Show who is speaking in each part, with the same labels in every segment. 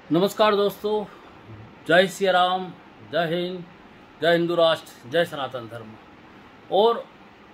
Speaker 1: नमस्कार दोस्तों, जय श्री राम, जय हिंद, जय हिंदू राष्ट्र, जय सनातन धर्म। और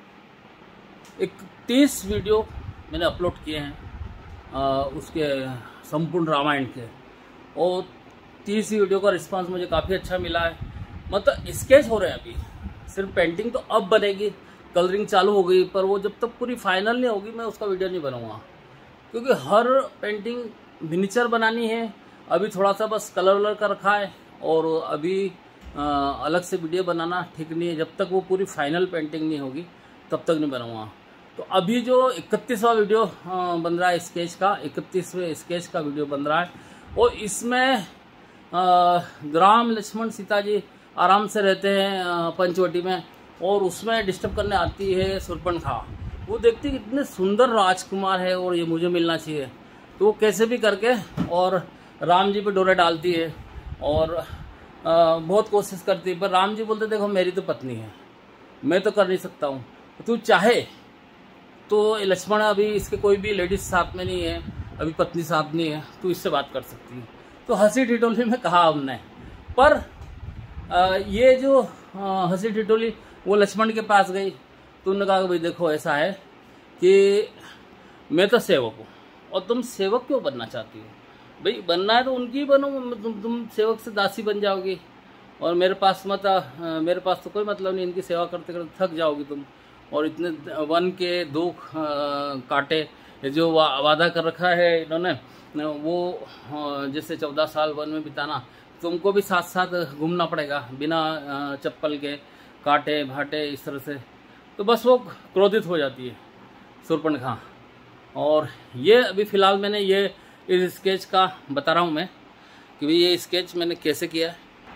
Speaker 1: 31 वीडियो मैंने अपलोड किए हैं उसके संपूर्ण रामायण के, और 30 वीडियो का रिस्पांस मुझे काफ़ी अच्छा मिला है। मतलब स्केच हो रहे हैं अभी, सिर्फ पेंटिंग तो अब बनेगी, कलरिंग चालू हो गई, पर वो जब तक पूरी फाइनल नहीं होगी मैं उसका वीडियो नहीं बनाऊँगा, क्योंकि हर पेंटिंग मिनिचर बनानी है। अभी थोड़ा सा बस कलर वलर का रखा है, और अभी अलग से वीडियो बनाना ठीक नहीं है। जब तक वो पूरी फाइनल पेंटिंग नहीं होगी तब तक नहीं बनाऊँगा। तो अभी जो 31वां वीडियो बन रहा है स्केच का, 31वें स्केच का वीडियो बन रहा है, और इसमें राम लक्ष्मण सीता जी आराम से रहते हैं पंचवटी में, और उसमें डिस्टर्ब करने आती है शूर्पणखा। वो देखती है कितने सुंदर राजकुमार है और ये मुझे मिलना चाहिए, तो वो कैसे भी करके और राम जी पे डोरा डालती है, और बहुत कोशिश करती है। पर राम जी बोलते देखो मेरी तो पत्नी है, मैं तो कर नहीं सकता हूँ, तू चाहे तो लक्ष्मण अभी इसके कोई भी लेडीज साथ में नहीं है, अभी पत्नी साथ नहीं है, तू इससे बात कर सकती है। तो हंसी ठिठोली में कहा हमने, पर ये जो हंसी ठिठोली वो लक्ष्मण के पास गई, तो उन्होंने कहा भाई देखो ऐसा है कि मैं तो सेवक हूँ और तुम सेवक क्यों बनना चाहती हो? भाई बनना है तो उनकी बनो, तुम सेवक से दासी बन जाओगी, और मेरे पास मेरे पास तो कोई मतलब नहीं, इनकी सेवा करते करते थक जाओगी तुम। और इतने वन के दुख काटे जो वादा कर रखा है इन्होंने, वो जैसे 14 साल वन में बिताना, तुमको भी साथ साथ घूमना पड़ेगा बिना चप्पल के, काटे भाटे इस तरह से। तो बस वो क्रोधित हो जाती है शूर्पणखा। और ये अभी फ़िलहाल मैंने ये इस स्केच का बता रहा हूँ मैं कि भाई ये स्केच मैंने कैसे किया है।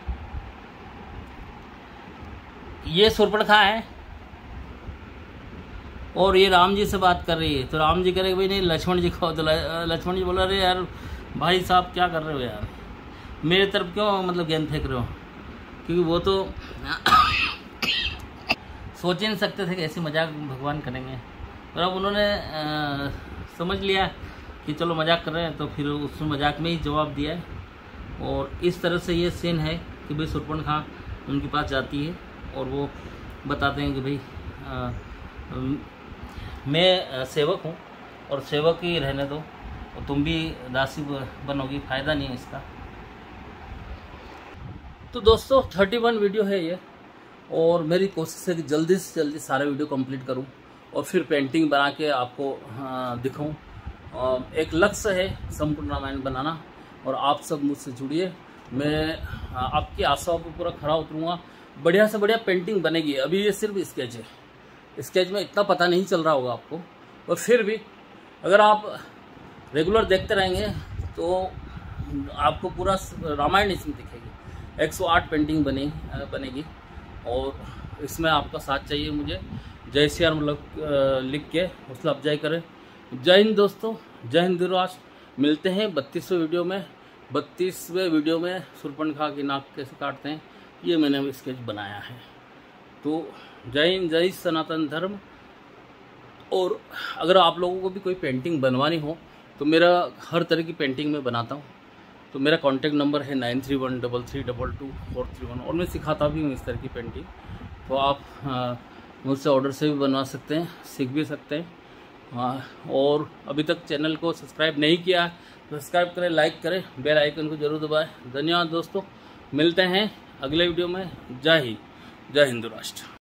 Speaker 1: ये शूर्पणखा है और ये राम जी से बात कर रही है, तो राम जी कह रहे भाई नहीं लक्ष्मण जी को, तो लक्ष्मण जी बोला अरे यार भाई साहब क्या कर रहे हो यार, मेरे तरफ क्यों मतलब गेंद फेंक रहे हो, क्योंकि वो तो सोच ही नहीं सकते थे कि ऐसी मजाक भगवान करेंगे। और अब उन्होंने समझ लिया कि चलो मजाक कर रहे हैं, तो फिर उस मजाक में ही जवाब दिया है। और इस तरह से ये सीन है कि भाई शूर्पणखा उनके पास जाती है और वो बताते हैं कि भाई मैं सेवक हूँ और सेवक ही रहने दो, और तुम भी दासी बनोगी, फ़ायदा नहीं है इसका। तो दोस्तों 31 वीडियो है ये, और मेरी कोशिश है कि जल्दी से जल्दी सारे वीडियो कंप्लीट करूं और फिर पेंटिंग बना के आपको दिखाऊं। एक लक्ष्य है संपूर्ण रामायण बनाना, और आप सब मुझसे जुड़िए, मैं आपकी आशाओं पर पूरा खरा उतरूँगा। बढ़िया से बढ़िया पेंटिंग बनेगी। अभी ये सिर्फ स्केच है, स्केच में इतना पता नहीं चल रहा होगा आपको, और फिर भी अगर आप रेगुलर देखते रहेंगे तो आपको पूरा रामायण इसमें दिखेगी। 108 पेंटिंग बनेगी, और इसमें आपका साथ चाहिए मुझे। जय श्री राम लिख के हौसला अफजाई करें। जय हिंद दोस्तों, जय हिंद राष्ट्र। मिलते हैं 32वें वीडियो में। 32वें वीडियो में शूर्पणखा की नाक कैसे काटते हैं ये मैंने स्केच बनाया है। तो जय हिंद, जय सनातन धर्म। और अगर आप लोगों को भी कोई पेंटिंग बनवानी हो तो मेरा हर तरह की पेंटिंग मैं बनाता हूँ। तो मेरा कॉन्टैक्ट नंबर है 9313322431, और मैं सिखाता भी हूँ इस तरह की पेंटिंग। तो आप मुझसे ऑर्डर से भी बनवा सकते हैं, सीख भी सकते हैं। और अभी तक चैनल को सब्सक्राइब नहीं किया तो सब्सक्राइब करें, लाइक करें, बेल आइकन को जरूर दबाएं। धन्यवाद दोस्तों, मिलते हैं अगले वीडियो में। जय हिंद, जय हिंदू राष्ट्र।